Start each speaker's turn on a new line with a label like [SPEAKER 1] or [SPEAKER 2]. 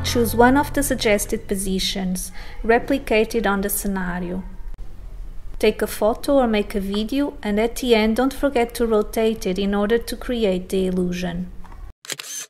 [SPEAKER 1] Choose one of the suggested positions, replicate it on the scenario. Take a photo or make a video, and at the end don't forget to rotate it in order to create the illusion.